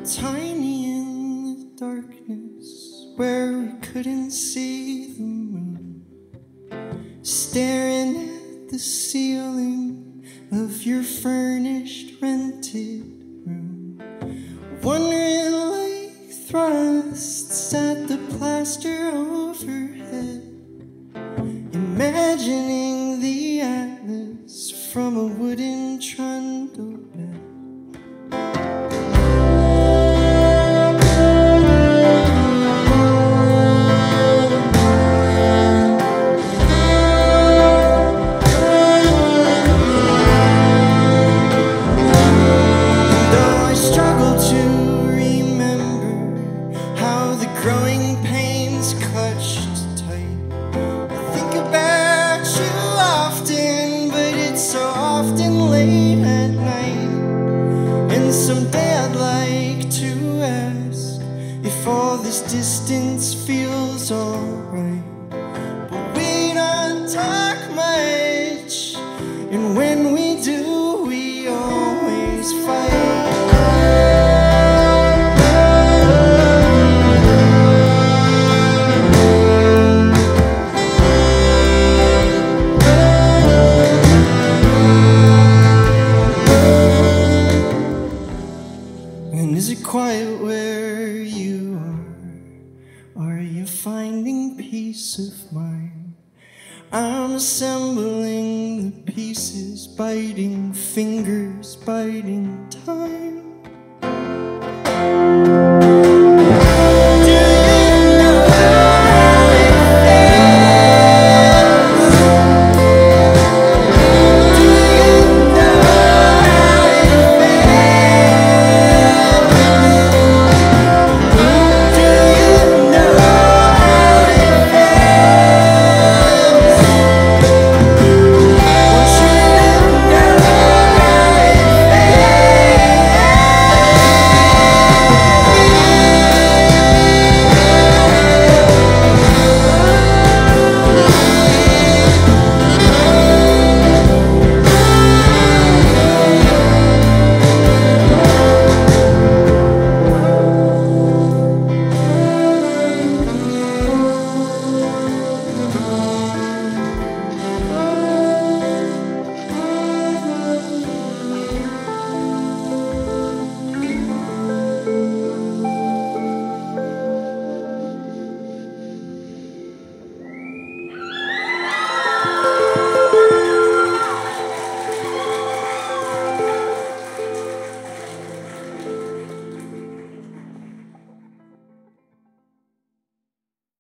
tiny in the darkness where we couldn't see the moon, staring at the ceiling of your furnished rented room, wondering like thrusts at the plaster overhead, imagining the atlas from a wooden trundle bed. Distance feels alright, but we don't talk much, and when we do, we always fight. And is it quiet where you are? Are you finding peace of mind? I'm assembling the pieces, biting fingers, biting time.